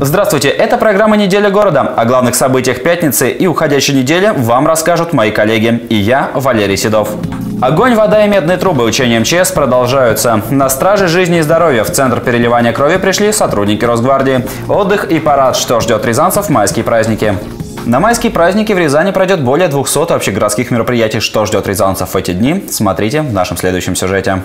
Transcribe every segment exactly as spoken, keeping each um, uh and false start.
Здравствуйте, это программа «Неделя города». О главных событиях пятницы и уходящей недели вам расскажут мои коллеги и я, Валерий Седов. Огонь, вода и медные трубы учения МЧС продолжаются. На страже жизни и здоровья в Центр переливания крови пришли сотрудники Росгвардии. Отдых и парад, что ждет рязанцев в майские праздники. На майские праздники в Рязани пройдет более двухсот общегородских мероприятий. Что ждет рязанцев в эти дни, смотрите в нашем следующем сюжете.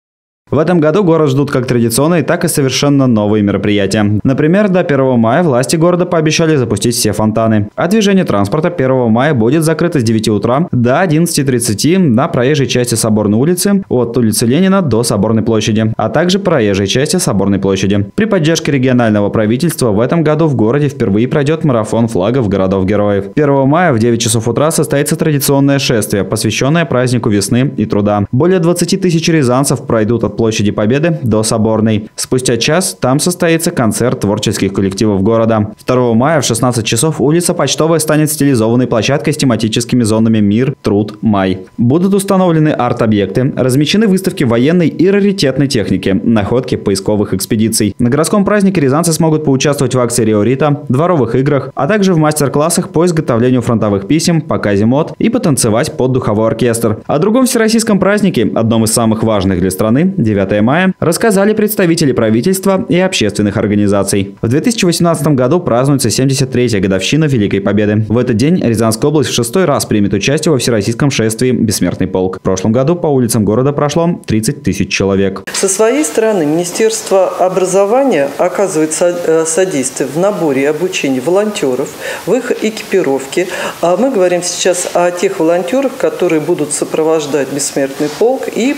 В этом году город ждут как традиционные, так и совершенно новые мероприятия. Например, до первого мая власти города пообещали запустить все фонтаны. А движение транспорта первого мая будет закрыто с девяти утра до одиннадцати тридцати на проезжей части Соборной улицы от улицы Ленина до Соборной площади, а также проезжей части Соборной площади. При поддержке регионального правительства в этом году в городе впервые пройдет марафон флагов городов-героев. первого мая в девять часов утра состоится традиционное шествие, посвященное празднику весны и труда. Более двадцати тысяч рязанцев пройдут от Площади Победы до Соборной. Спустя час там состоится концерт творческих коллективов города. второго мая в шестнадцать часов улица Почтовая станет стилизованной площадкой с тематическими зонами «Мир», «Труд», «Май». Будут установлены арт-объекты, размещены выставки военной и раритетной техники, находки поисковых экспедиций. На городском празднике рязанцы смогут поучаствовать в акции «Риорита», дворовых играх, а также в мастер-классах по изготовлению фронтовых писем, показе мод и потанцевать под духовой оркестр. О другом всероссийском празднике, одном из самых важных для страны, девятого мая, рассказали представители правительства и общественных организаций. В две тысячи восемнадцатом году празднуется семьдесят третья годовщина Великой Победы. В этот день Рязанская область в шестой раз примет участие во всероссийском шествии «Бессмертный полк». В прошлом году по улицам города прошло тридцать тысяч человек. Со своей стороны Министерство образования оказывает содействие в наборе и обучении волонтеров, в их экипировке. А мы говорим сейчас о тех волонтерах, которые будут сопровождать «Бессмертный полк» и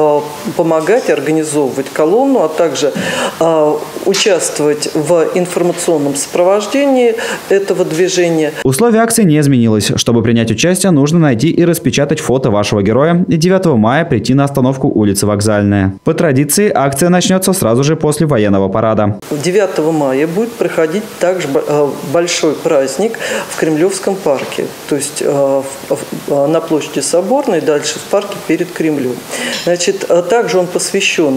помогать организовывать колонну, а также э, участвовать в информационном сопровождении этого движения. Условия акции не изменилось. Чтобы принять участие, нужно найти и распечатать фото вашего героя и девятого мая прийти на остановку улицы Вокзальная. По традиции, акция начнется сразу же после военного парада. девятого мая будет проходить также большой праздник в Кремлевском парке, то есть э, на площади Соборной, дальше в парке перед Кремлем. Значит, также он посвящен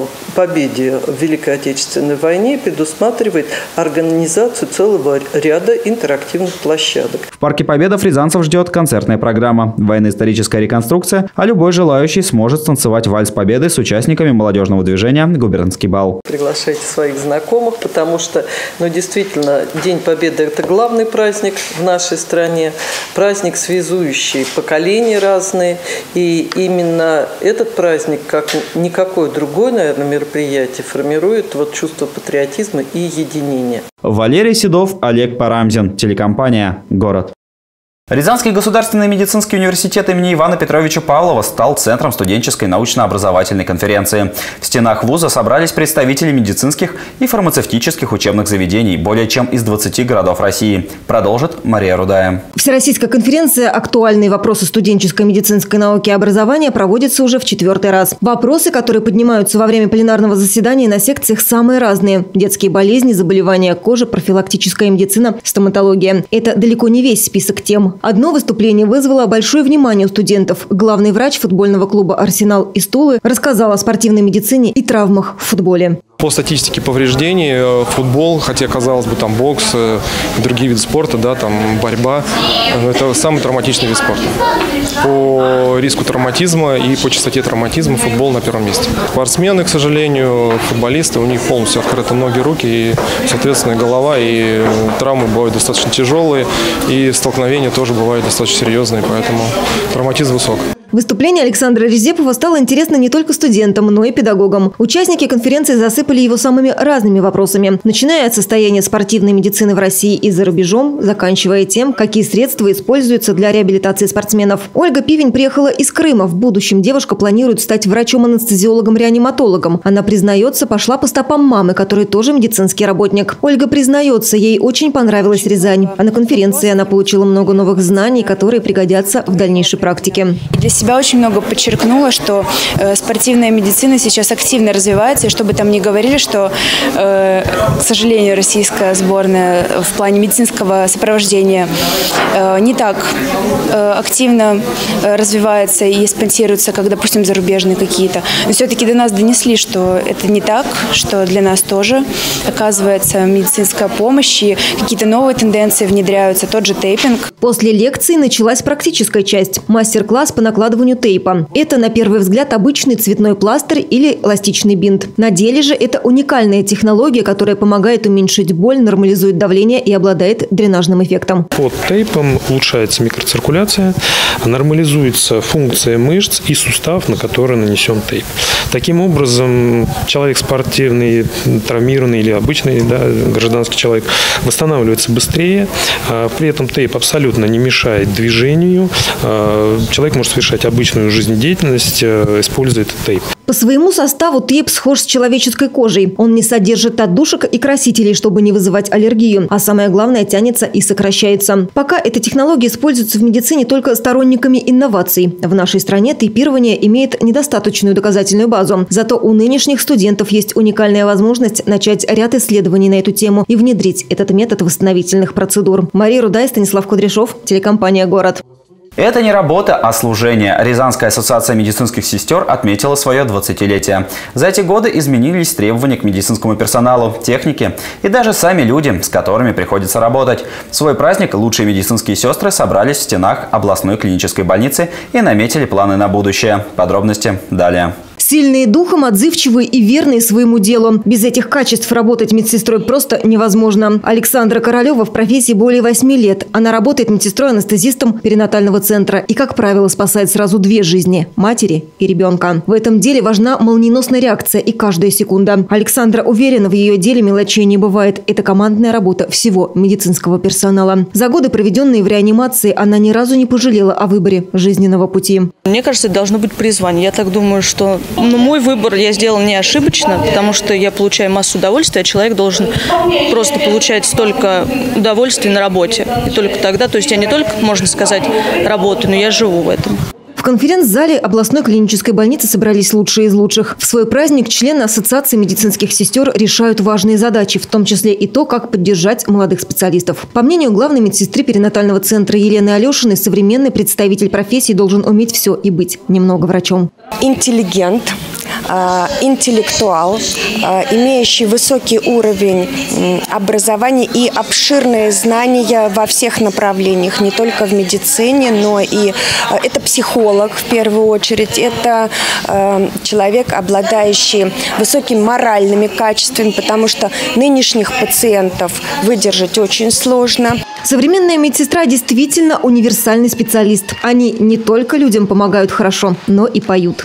победе в Великой Отечественной войне, предусматривает организацию целого ряда интерактивных площадок. В парке Победа рязанцев ждет концертная программа, военно-историческая реконструкция, а любой желающий сможет танцевать вальс Победы с участниками молодежного движения «Губернский бал». Приглашайте своих знакомых, потому что, ну, действительно, День Победы – это главный праздник в нашей стране, праздник, связующий поколения разные, и именно этот праздник, как никакое другое, наверное, мероприятие, формирует вот чувство патриотизма и единения. Валерий Седов, Олег Парамзин, телекомпания «Город». Рязанский государственный медицинский университет имени Ивана Петровича Павлова стал центром студенческой научно-образовательной конференции. В стенах вуза собрались представители медицинских и фармацевтических учебных заведений более чем из двадцати городов России. Продолжит Мария Рудая. Всероссийская конференция «Актуальные вопросы студенческой медицинской науки и образования» проводится уже в четвертый раз. Вопросы, которые поднимаются во время пленарного заседания на секциях, самые разные. Детские болезни, заболевания кожи, профилактическая медицина, стоматология. Это далеко не весь список тем. Одно выступление вызвало большое внимание у студентов. Главный врач футбольного клуба «Арсенал» из Тулы рассказал о спортивной медицине и травмах в футболе. По статистике повреждений футбол, хотя, казалось бы, там бокс, другие виды спорта, да, там борьба, это самый травматичный вид спорта. По риску травматизма и по частоте травматизма футбол на первом месте. Спортсмены, к сожалению, футболисты, у них полностью открыты ноги, руки, и, соответственно, голова, и травмы бывают достаточно тяжелые, и столкновения тоже бывают достаточно серьезные, поэтому травматизм высок. Выступление Александра Резепова стало интересно не только студентам, но и педагогам. Участники конференции засыпали его самыми разными вопросами, начиная от состояния спортивной медицины в России и за рубежом, заканчивая тем, какие средства используются для реабилитации спортсменов. Ольга Пивень приехала из Крыма. В будущем девушка планирует стать врачом-анестезиологом-реаниматологом. Она признается, пошла по стопам мамы, которая тоже медицинский работник. Ольга признается, ей очень понравилась Рязань. А на конференции она получила много новых знаний, которые пригодятся в дальнейшей практике. Для себя себя очень много подчеркнула, что э, спортивная медицина сейчас активно развивается, и чтобы там не говорили, что, э, к сожалению, российская сборная в плане медицинского сопровождения э, не так э, активно э, развивается и спонсируется, как, допустим, зарубежные какие-то. Но все-таки до нас донесли, что это не так, что для нас тоже оказывается медицинская помощь, и какие-то новые тенденции внедряются, тот же тейпинг. После лекции началась практическая часть – мастер-класс по накладыванию тейпа. Это, на первый взгляд, обычный цветной пластырь или эластичный бинт. На деле же это уникальная технология, которая помогает уменьшить боль, нормализует давление и обладает дренажным эффектом. Под тейпом улучшается микроциркуляция, нормализуется функция мышц и сустав, на который нанесен тейп. Таким образом, человек спортивный, травмированный или обычный, да, гражданский человек восстанавливается быстрее. При этом тейп абсолютно не мешает движению. Человек может совершать обычную жизнедеятельность, используя этот тейп. По своему составу тейп схож с человеческой кожей. Он не содержит отдушек и красителей, чтобы не вызывать аллергию. А самое главное, тянется и сокращается. Пока эта технология используется в медицине только сторонниками инноваций. В нашей стране тейпирование имеет недостаточную доказательную базу. Зато у нынешних студентов есть уникальная возможность начать ряд исследований на эту тему и внедрить этот метод восстановительных процедур. Мария Рудая, Станислав Кудряшов, телекомпания «Город». Это не работа, а служение. Рязанская ассоциация медицинских сестер отметила свое двадцатилетие. За эти годы изменились требования к медицинскому персоналу, технике и даже сами люди, с которыми приходится работать. В свой праздник лучшие медицинские сестры собрались в стенах областной клинической больницы и наметили планы на будущее. Подробности далее. Сильные духом, отзывчивые и верные своему делу. Без этих качеств работать медсестрой просто невозможно. Александра Королева в профессии более восьми лет. Она работает медсестрой-анестезистом перинатального центра и, как правило, спасает сразу две жизни – матери и ребенка. В этом деле важна молниеносная реакция и каждая секунда. Александра уверена, в ее деле мелочей не бывает. Это командная работа всего медицинского персонала. За годы, проведенные в реанимации, она ни разу не пожалела о выборе жизненного пути. Мне кажется, это должно быть призвание. Я так думаю, что но мой выбор я сделала не ошибочно, потому что я получаю массу удовольствия, а человек должен просто получать столько удовольствия на работе. И только тогда, то есть я не только, можно сказать, работаю, но я живу в этом. В конференц-зале областной клинической больницы собрались лучшие из лучших. В свой праздник члены Ассоциации медицинских сестер решают важные задачи, в том числе и то, как поддержать молодых специалистов. По мнению главной медсестры перинатального центра Елены Алешиной, современный представитель профессии должен уметь все и быть немного врачом. Интеллигент, интеллектуал, имеющий высокий уровень образования и обширные знания во всех направлениях, не только в медицине, но и это психолог в первую очередь, это человек, обладающий высокими моральными качествами, потому что нынешних пациентов выдержать очень сложно. Современная медсестра действительно универсальный специалист. Они не только людям помогают хорошо, но и поют.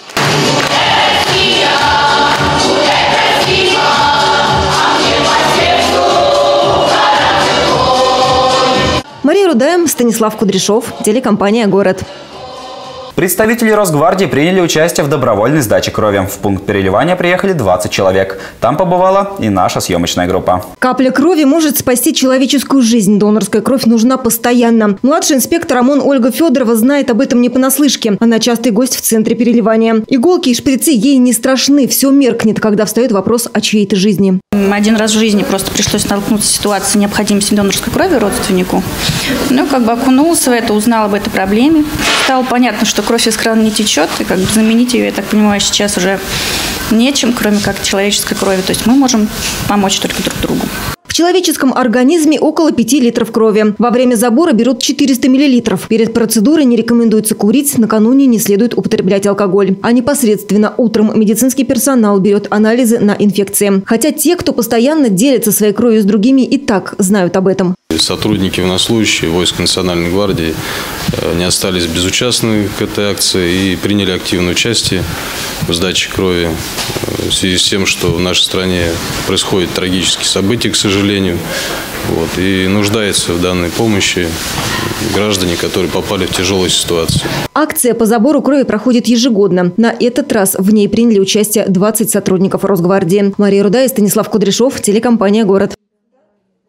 Мария Рудая, Станислав Кудряшов, телекомпания «Город». Представители Росгвардии приняли участие в добровольной сдаче крови. В пункт переливания приехали двадцать человек. Там побывала и наша съемочная группа. Капля крови может спасти человеческую жизнь. Донорская кровь нужна постоянно. Младший инспектор ОМОН Ольга Федорова знает об этом не понаслышке. Она частый гость в центре переливания. Иголки и шприцы ей не страшны. Все меркнет, когда встает вопрос о чьей-то жизни. Один раз в жизни просто пришлось столкнуться с ситуацией необходимости донорской крови родственнику. Ну, как бы окунулся в это, узнал об этой проблеме. Стало понятно, что кровь из крана не течет, и как бы заменить ее, я так понимаю, сейчас уже нечем, кроме как человеческой крови. То есть мы можем помочь только друг другу. В человеческом организме около пяти литров крови. Во время забора берут четыреста миллилитров. Перед процедурой не рекомендуется курить, накануне не следует употреблять алкоголь. А непосредственно утром медицинский персонал берет анализы на инфекции. Хотя те, кто постоянно делится своей кровью с другими, и так знают об этом. Сотрудники военнослужащие войск Национальной гвардии не остались безучастны к этой акции и приняли активное участие в сдаче крови в связи с тем, что в нашей стране происходят трагические события, к сожалению, вот, и нуждаются в данной помощи граждане, которые попали в тяжелую ситуацию. Акция по забору крови проходит ежегодно. На этот раз в ней приняли участие двадцать сотрудников Росгвардии. Мария Рудая, Станислав Кудряшов, телекомпания «Город».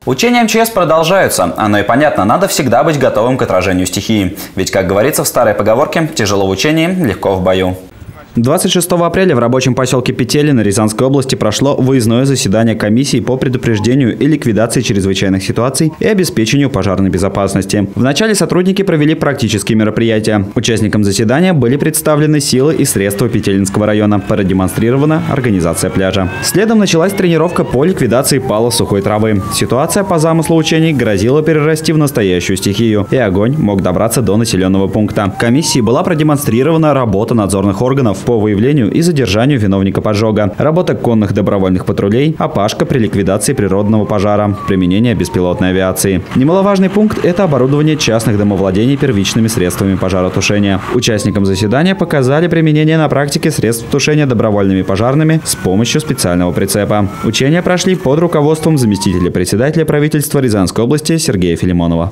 Учения эм че эс продолжаются. Оно и понятно, надо всегда быть готовым к отражению стихии. Ведь, как говорится в старой поговорке, тяжело в учении, легко в бою. двадцать шестого апреля в рабочем поселке Петелино Рязанской области прошло выездное заседание комиссии по предупреждению и ликвидации чрезвычайных ситуаций и обеспечению пожарной безопасности. Вначале сотрудники провели практические мероприятия. Участникам заседания были представлены силы и средства Петелинского района. Продемонстрирована организация пляжа. Следом началась тренировка по ликвидации пала сухой травы. Ситуация по замыслу учений грозила перерасти в настоящую стихию, и огонь мог добраться до населенного пункта. Комиссии была продемонстрирована работа надзорных органов по выявлению и задержанию виновника поджога, работа конных добровольных патрулей, опашка при ликвидации природного пожара, применение беспилотной авиации. Немаловажный пункт – это оборудование частных домовладений первичными средствами пожаротушения. Участникам заседания показали применение на практике средств тушения добровольными пожарными с помощью специального прицепа. Учения прошли под руководством заместителя председателя правительства Рязанской области Сергея Филимонова.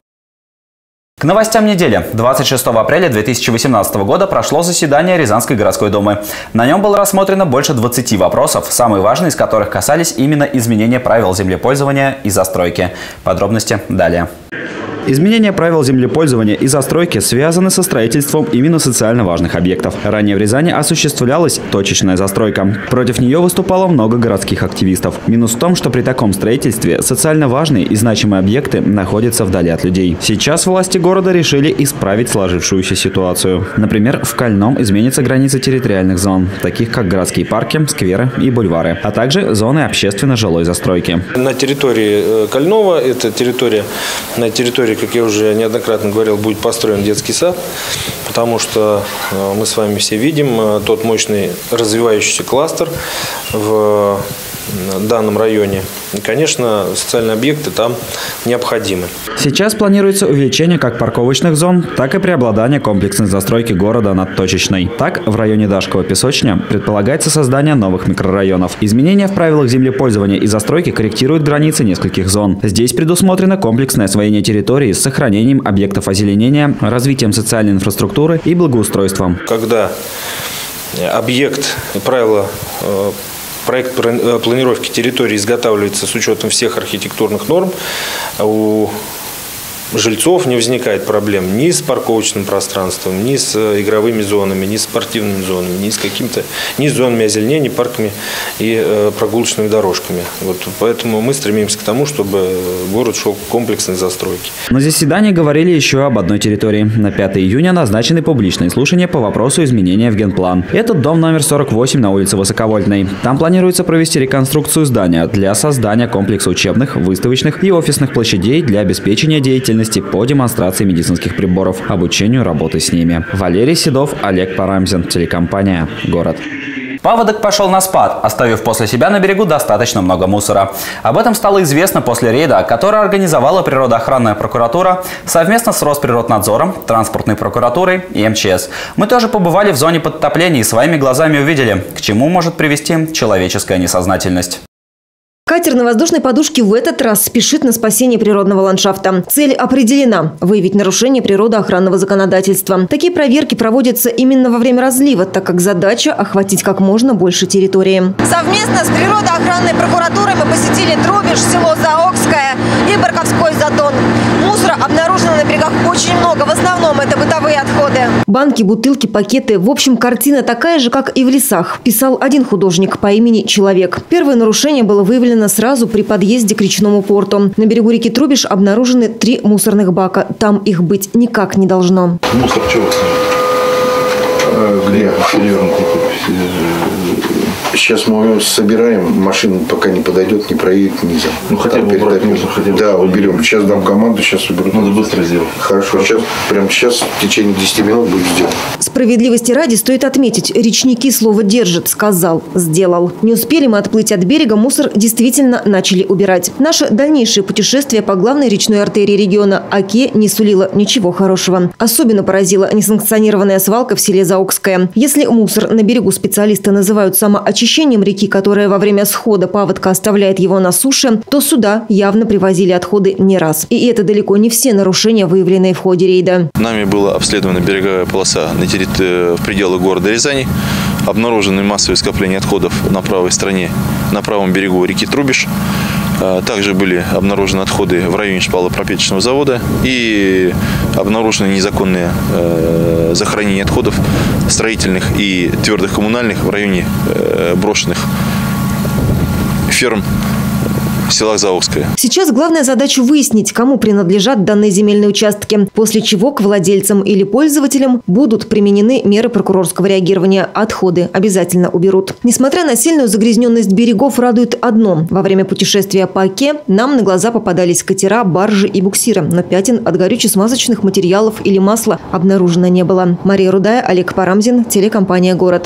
К новостям недели. двадцать шестого апреля две тысячи восемнадцатого года прошло заседание Рязанской городской думы. На нем было рассмотрено больше двадцати вопросов, самые важные из которых касались именно изменения правил землепользования и застройки. Подробности далее. Изменения правил землепользования и застройки связаны со строительством именно социально важных объектов. Ранее в Рязани осуществлялась точечная застройка. Против нее выступало много городских активистов. Минус в том, что при таком строительстве социально важные и значимые объекты находятся вдали от людей. Сейчас власти города решили исправить сложившуюся ситуацию. Например, в Кольном изменятся границы территориальных зон, таких как городские парки, скверы и бульвары, а также зоны общественно-жилой застройки. На территории Кольнова, это территория, на территории, как я уже неоднократно говорил, будет построен детский сад, потому что мы с вами все видим тот мощный развивающийся кластер в данном районе. И, конечно, социальные объекты там необходимы. Сейчас планируется увеличение как парковочных зон, так и преобладание комплексной застройки города над точечной. Так, в районе Дашкова Песочня предполагается создание новых микрорайонов. Изменения в правилах землепользования и застройки корректируют границы нескольких зон. Здесь предусмотрено комплексное освоение территории с сохранением объектов озеленения, развитием социальной инфраструктуры и благоустройством. Когда объект, правила Проект планировки территории изготавливается с учетом всех архитектурных норм, у жильцов не возникает проблем ни с парковочным пространством, ни с игровыми зонами, ни с спортивными зонами, ни с какими-то, ни с зонами озеленения, парками и э, прогулочными дорожками. Вот, поэтому мы стремимся к тому, чтобы город шел к комплексной застройке. На заседании говорили еще об одной территории. На пятое июня назначены публичные слушания по вопросу изменения в генплан. Это дом номер сорок восемь на улице Высоковольтной. Там планируется провести реконструкцию здания для создания комплекса учебных, выставочных и офисных площадей для обеспечения деятельности по демонстрации медицинских приборов, обучению работы с ними. Валерий Седов, Олег Парамзин, телекомпания «Город». Паводок пошел на спад, оставив после себя на берегу достаточно много мусора. Об этом стало известно после рейда, который организовала природоохранная прокуратура совместно с Росприроднадзором, транспортной прокуратурой и эм че эс. Мы тоже побывали в зоне подтопления и своими глазами увидели, к чему может привести человеческая несознательность. Катер на воздушной подушке в этот раз спешит на спасение природного ландшафта. Цель определена – выявить нарушение природоохранного законодательства. Такие проверки проводятся именно во время разлива, так как задача – охватить как можно больше территории. Совместно с природоохранной прокуратурой мы посетили Трубеж, село Заокское и Барковской затон. Мусора обнаружено на берегах очень много, в основном это бытовые отходы. Банки, бутылки, пакеты – в общем, картина такая же, как и в лесах, писал один художник по имени Человек. Первое нарушение было выявлено сразу при подъезде к речному порту. На берегу реки Трубеж обнаружены три мусорных бака. Там их быть никак не должно. Мусор чего? Где? Сейчас мы его собираем, машина пока не подойдет, не проедет, нельзя. Ну хотя бы убрать мусор, хотя бы. Да, уберем. Сейчас дам команду, сейчас уберут. Надо быстро сделать. Хорошо, сейчас, прямо сейчас в течение десяти минут будет сделано. Справедливости ради стоит отметить, речники слово держат, сказал, сделал. Не успели мы отплыть от берега, мусор действительно начали убирать. Наше дальнейшее путешествие по главной речной артерии региона Оке не сулило ничего хорошего. Особенно поразила несанкционированная свалка в селе Заокское. Если мусор на берегу специалисты называют самоочищением реки, которая во время схода паводка оставляет его на суше, то сюда явно привозили отходы не раз. И это далеко не все нарушения, выявленные в ходе рейда. Нами была обследована береговая полоса на территории в пределах города Рязани. Обнаружены массовые скопления отходов на правой стороне, на правом берегу реки Трубеж. Также были обнаружены отходы в районе шпалопропечечного завода и обнаружены незаконные захоронения отходов строительных и твердых коммунальных в районе брошенных ферм в селах Заокское. Сейчас главная задача выяснить, кому принадлежат данные земельные участки, после чего к владельцам или пользователям будут применены меры прокурорского реагирования. Отходы обязательно уберут. Несмотря на сильную загрязненность берегов, радует одно. Во время путешествия по Оке нам на глаза попадались катера, баржи и буксиры, но пятен от горюче-смазочных материалов или масла обнаружено не было. Мария Рудая, Олег Парамзин, телекомпания «Город».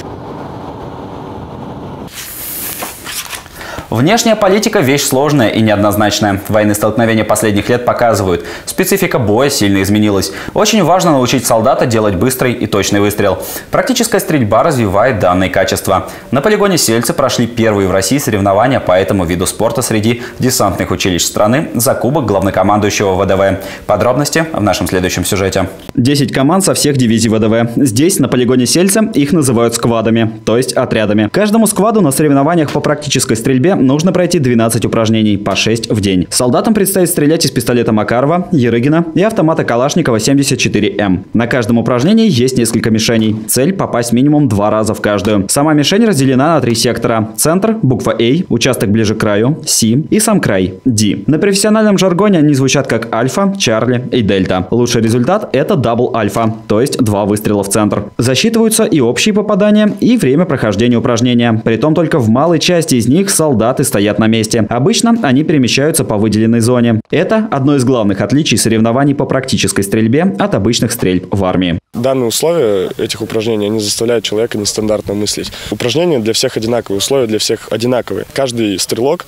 Внешняя политика – вещь сложная и неоднозначная. Военные столкновения последних лет показывают, специфика боя сильно изменилась. Очень важно научить солдата делать быстрый и точный выстрел. Практическая стрельба развивает данные качества. На полигоне Сельцы прошли первые в России соревнования по этому виду спорта среди десантных училищ страны за кубок главнокомандующего ВДВ. Подробности в нашем следующем сюжете. десять команд со всех дивизий ВДВ. Здесь, на полигоне Сельцы, их называют сквадами, то есть отрядами. Каждому скваду на соревнованиях по практической стрельбе нужно пройти двенадцать упражнений, по шесть в день. Солдатам предстоит стрелять из пистолета Макарова, Ерыгина и автомата Калашникова семьдесят четыре эм. На каждом упражнении есть несколько мишеней. Цель – попасть минимум два раза в каждую. Сама мишень разделена на три сектора. Центр – буква А, участок ближе к краю, С и сам край, Д. На профессиональном жаргоне они звучат как альфа, Чарли и дельта. Лучший результат – это дабл альфа, то есть два выстрела в центр. Засчитываются и общие попадания, и время прохождения упражнения. Притом только в малой части из них солдаты стоят на месте. Обычно они перемещаются по выделенной зоне. Это одно из главных отличий соревнований по практической стрельбе от обычных стрельб в армии. Данные условия этих упражнений, они заставляют человека нестандартно мыслить. Упражнения для всех одинаковые, условия для всех одинаковые. Каждый стрелок,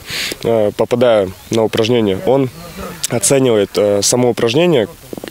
попадая на упражнение, он оценивает само упражнение,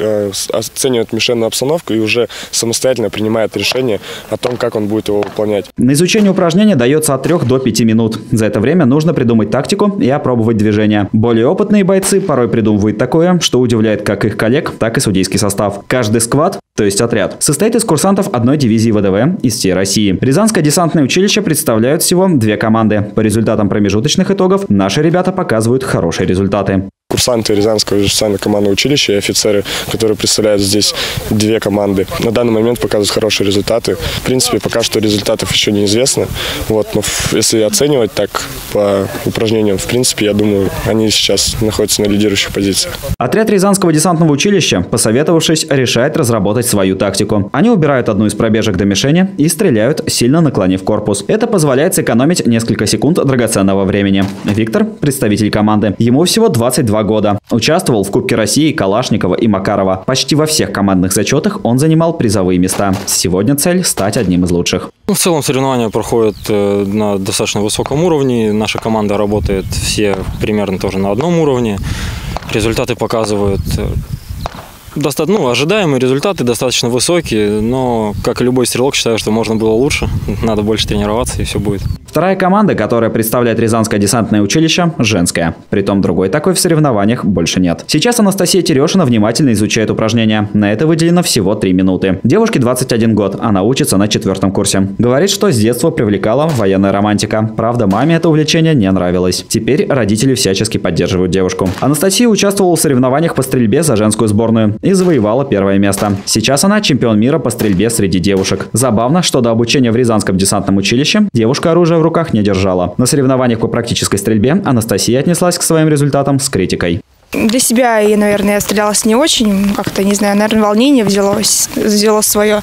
оценивает мишенную обстановку и уже самостоятельно принимает решение о том, как он будет его выполнять. На изучение упражнения дается от трёх до пяти минут. За это время нужно придумать тактику и опробовать движение. Более опытные бойцы порой придумывают такое, что удивляет как их коллег, так и судейский состав. Каждый сквад, то есть отряд, состоит из курсантов одной дивизии ВДВ из всей России. Рязанское десантное училище представляют всего две команды. По результатам промежуточных итогов наши ребята показывают хорошие результаты. Курсанты Рязанского десантно-командного училища и офицеры, которые представляют здесь две команды, на данный момент показывают хорошие результаты. В принципе, пока что результатов еще неизвестно. Вот, но если оценивать так по упражнениям, в принципе, я думаю, они сейчас находятся на лидирующих позициях. Отряд Рязанского десантного училища, посоветовавшись, решает разработать свою тактику. Они убирают одну из пробежек до мишени и стреляют, сильно наклонив корпус. Это позволяет сэкономить несколько секунд драгоценного времени. Виктор – представитель команды. Ему всего двадцать два года. Участвовал в Кубке России Калашникова и Макарова. Почти во всех командных зачетах он занимал призовые места. Сегодня цель – стать одним из лучших. В целом соревнования проходят на достаточно высоком уровне. Наша команда работает все примерно тоже на одном уровне. Результаты показывают достаточно, ну, ожидаемые результаты, достаточно высокие, но, как и любой стрелок, считаю, что можно было лучше. Надо больше тренироваться, и все будет. Вторая команда, которая представляет Рязанское десантное училище, женская. Притом другой такой в соревнованиях больше нет. Сейчас Анастасия Терешина внимательно изучает упражнения. На это выделено всего три минуты. Девушке двадцать один год, она учится на четвертом курсе. Говорит, что с детства привлекала военная романтика. Правда, маме это увлечение не нравилось. Теперь родители всячески поддерживают девушку. Анастасия участвовала в соревнованиях по стрельбе за женскую сборную и завоевала первое место. Сейчас она чемпион мира по стрельбе среди девушек. Забавно, что до обучения в Рязанском десантном училище девушка оружие в руках не держала. На соревнованиях по практической стрельбе Анастасия отнеслась к своим результатам с критикой. Для себя, и, наверное, я стрелялась не очень, как-то, не знаю, наверное, волнение взялось, взяло свое.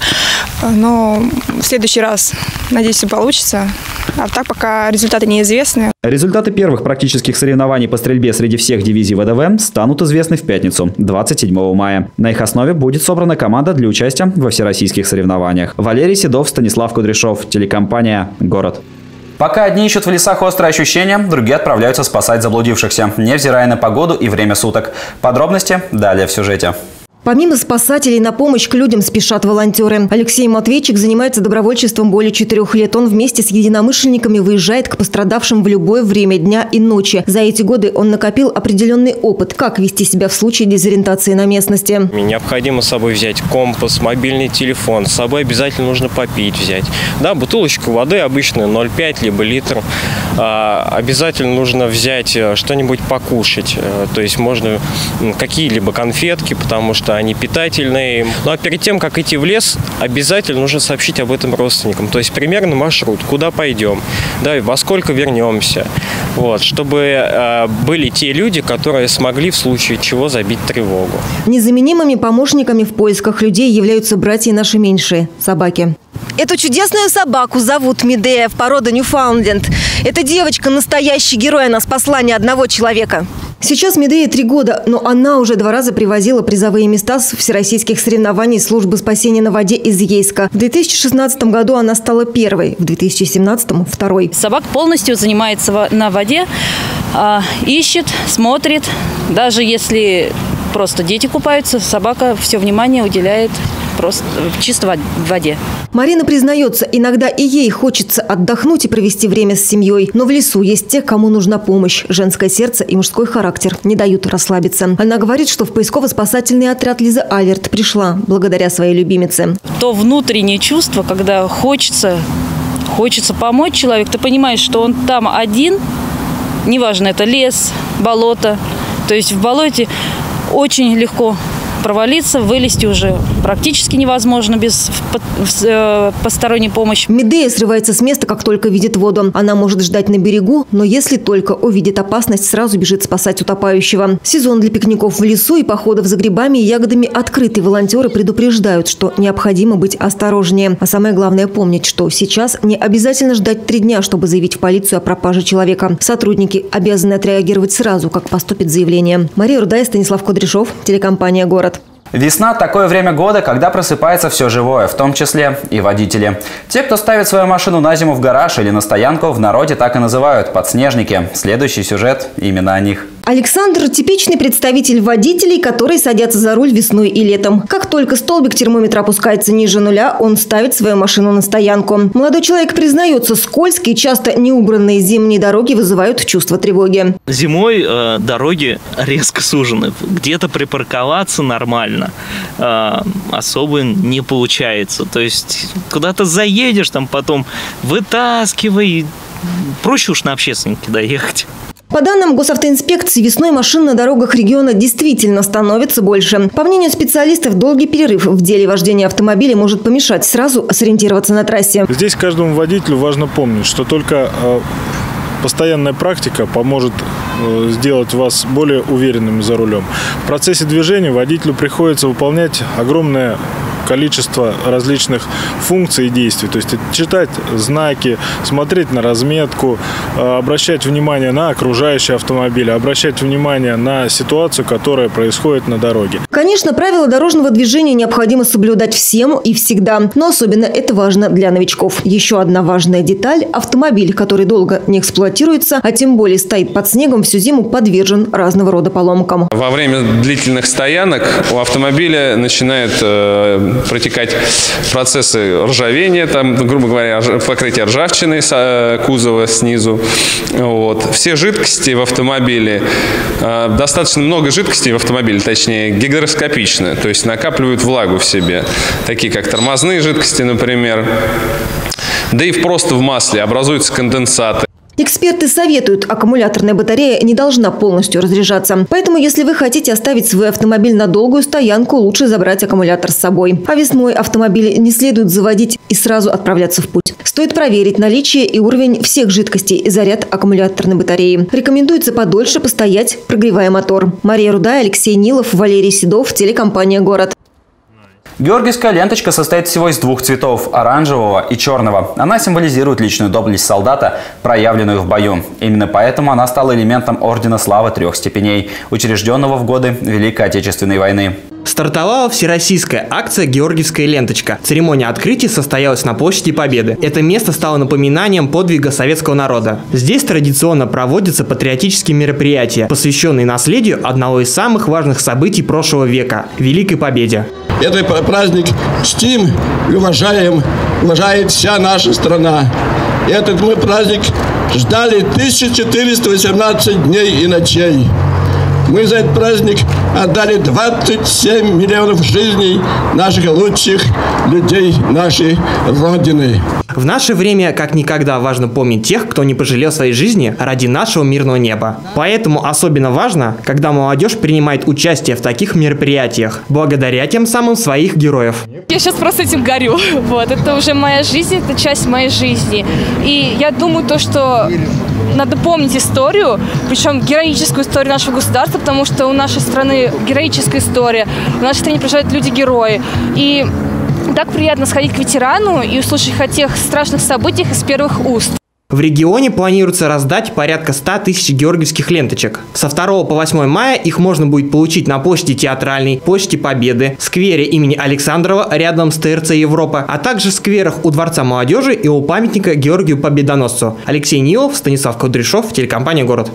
Но в следующий раз, надеюсь, все получится. А так пока результаты неизвестны. Результаты первых практических соревнований по стрельбе среди всех дивизий ВДВ станут известны в пятницу, двадцать седьмого мая. На их основе будет собрана команда для участия во всероссийских соревнованиях. Валерий Седов, Станислав Кудряшов, телекомпания «Город». Пока одни ищут в лесах острые ощущения, другие отправляются спасать заблудившихся, невзирая на погоду и время суток. Подробности далее в сюжете. Помимо спасателей, на помощь к людям спешат волонтеры. Алексей Матвейчик занимается добровольчеством более четырех лет. Он вместе с единомышленниками выезжает к пострадавшим в любое время дня и ночи. За эти годы он накопил определенный опыт, как вести себя в случае дезориентации на местности. Необходимо с собой взять компас, мобильный телефон. С собой обязательно нужно попить взять. Да, бутылочку воды обычно ноль пять либо литр. обязательно нужно взять что-нибудь покушать. То есть можно какие-либо конфетки, потому что они питательные. Ну а перед тем, как идти в лес, обязательно нужно сообщить об этом родственникам. То есть примерно маршрут, куда пойдем, да, и во сколько вернемся. Вот, чтобы э, были те люди, которые смогли в случае чего забить тревогу. Незаменимыми помощниками в поисках людей являются братья наши меньшие – собаки. Эту чудесную собаку зовут Медея, порода Ньюфаундленд. Эта девочка – настоящий герой, она спасла не одного человека. Сейчас Медее три года, но она уже два раза привозила призовые места с всероссийских соревнований службы спасения на воде из Ейска. В две тысячи шестнадцатом году она стала первой, в две тысячи семнадцатом – второй. Собака полностью занимается на воде, ищет, смотрит. Даже если просто дети купаются, собака все внимание уделяет просто чисто в воде. Марина признается, иногда и ей хочется отдохнуть и провести время с семьей. Но в лесу есть те, кому нужна помощь. Женское сердце и мужской характер не дают расслабиться. Она говорит, что в поисково-спасательный отряд Лиза Аверт пришла благодаря своей любимице. То внутреннее чувство, когда хочется, хочется помочь человеку, ты понимаешь, что он там один, неважно, это лес, болото. То есть в болоте очень легко провалиться, вылезти уже практически невозможно без посторонней помощи. Медея срывается с места, как только видит воду. Она может ждать на берегу, но если только увидит опасность, сразу бежит спасать утопающего. Сезон для пикников в лесу и походов за грибами и ягодами открытый. Волонтеры предупреждают, что необходимо быть осторожнее. А самое главное помнить, что сейчас не обязательно ждать три дня, чтобы заявить в полицию о пропаже человека. Сотрудники обязаны отреагировать сразу, как поступит заявление. Мария Рудая, Станислав Кудряшов, телекомпания «Город». Весна – такое время года, когда просыпается все живое, в том числе и водители. Те, кто ставит свою машину на зиму в гараж или на стоянку, в народе так и называют – подснежники. Следующий сюжет именно о них. Александр – типичный представитель водителей, которые садятся за руль весной и летом. Как только столбик термометра опускается ниже нуля, он ставит свою машину на стоянку. Молодой человек признается, скользкие, часто неубранные зимние дороги вызывают чувство тревоги. Зимой э, дороги резко сужены. Где-то припарковаться нормально э, особо не получается. То есть куда-то заедешь, там потом вытаскивай. Проще уж на общественнике доехать. По данным госавтоинспекции, весной машин на дорогах региона действительно становится больше. По мнению специалистов, долгий перерыв в деле вождения автомобиля может помешать сразу сориентироваться на трассе. Здесь каждому водителю важно помнить, что только постоянная практика поможет сделать вас более уверенными за рулем. В процессе движения водителю приходится выполнять огромное количество различных функций и действий. То есть читать знаки, смотреть на разметку, обращать внимание на окружающие автомобили, обращать внимание на ситуацию, которая происходит на дороге. Конечно, правила дорожного движения необходимо соблюдать всем и всегда. Но особенно это важно для новичков. Еще одна важная деталь – автомобиль, который долго не эксплуатируется, а тем более стоит под снегом, всю зиму подвержен разного рода поломкам. Во время длительных стоянок у автомобиля начинает э, протекать процессы ржавения, там, грубо говоря, покрытие ржавчины кузова снизу. Вот. Все жидкости в автомобиле, достаточно много жидкостей в автомобиле, точнее, гигроскопичны, то есть накапливают влагу в себе, такие как тормозные жидкости, например. Да и просто в масле образуются конденсаты. Эксперты советуют, аккумуляторная батарея не должна полностью разряжаться. Поэтому, если вы хотите оставить свой автомобиль на долгую стоянку, лучше забрать аккумулятор с собой. А весной автомобиль не следует заводить и сразу отправляться в путь. Стоит проверить наличие и уровень всех жидкостей и заряд аккумуляторной батареи. Рекомендуется подольше постоять, прогревая мотор. Мария Рудая, Алексей Нилов, Валерий Седов, телекомпания «Город». Георгиевская ленточка состоит всего из двух цветов – оранжевого и черного. Она символизирует личную доблесть солдата, проявленную в бою. Именно поэтому она стала элементом Ордена Славы трех степеней, учрежденного в годы Великой Отечественной войны. Стартовала всероссийская акция «Георгиевская ленточка». Церемония открытия состоялась на площади Победы. Это место стало напоминанием подвига советского народа. Здесь традиционно проводятся патриотические мероприятия, посвященные наследию одного из самых важных событий прошлого века – Великой Победе. Этот праздник чтим и уважаем, уважает вся наша страна. Этот мы праздник ждали тысяча четыреста восемнадцать дней и ночей. Мы за этот праздник отдали двадцать семь миллионов жизней наших лучших людей нашей Родины. В наше время как никогда важно помнить тех, кто не пожалел своей жизни ради нашего мирного неба. Поэтому особенно важно, когда молодежь принимает участие в таких мероприятиях, благодаря тем самым своих героев. Я сейчас просто этим горю. Вот, это уже моя жизнь, это часть моей жизни. И я думаю, то, что надо помнить историю, причем героическую историю нашего государства, потому что у нашей страны героическая история, в нашей стране проживают люди-герои. И так приятно сходить к ветерану и услышать о тех страшных событиях из первых уст. В регионе планируется раздать порядка ста тысяч георгиевских ленточек. Со второго по восьмое мая их можно будет получить на площади Театральной, площади Победы, сквере имени Александрова рядом с ТРЦ Европа, а также скверах у Дворца молодежи и у памятника Георгию Победоносцу. Алексей Нилов, Станислав Кудряшов, телекомпания «Город».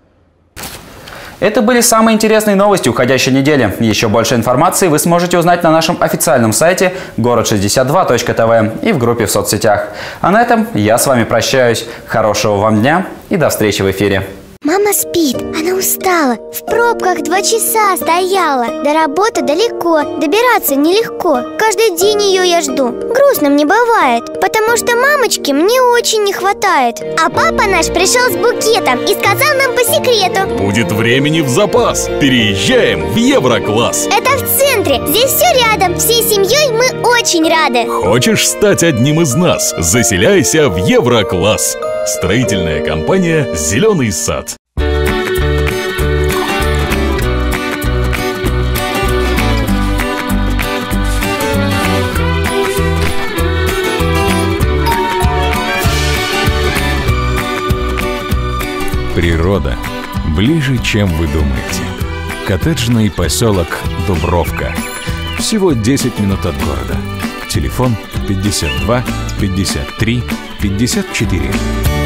Это были самые интересные новости уходящей недели. Еще больше информации вы сможете узнать на нашем официальном сайте город шестьдесят два точка тв и в группе в соцсетях. А на этом я с вами прощаюсь. Хорошего вам дня и до встречи в эфире. Мама спит, она устала, в пробках два часа стояла. До работы далеко, добираться нелегко. Каждый день ее я жду, грустно мне бывает, потому что мамочки мне очень не хватает. А папа наш пришел с букетом и сказал нам по секрету: будет времени в запас, переезжаем в Еврокласс. Это в центре, здесь все рядом, всей семьей мы очень рады. Хочешь стать одним из нас? Заселяйся в Еврокласс. Строительная компания «Зеленый сад». Природа ближе, чем вы думаете. Коттеджный поселок Дубровка. Всего десять минут от города. Телефон пятьдесят два пятьдесят три пятьдесят четыре.